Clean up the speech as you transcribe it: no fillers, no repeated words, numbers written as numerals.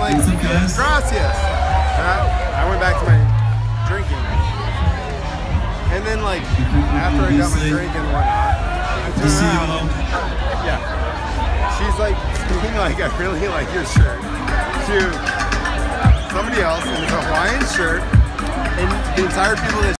like, gracias. And I went back to my drinking. And then like, after I got my drink and whatnot, I turned around. Yeah. She's like, being like, I really like your shirt. To somebody else in a Hawaiian shirt. And the entire people that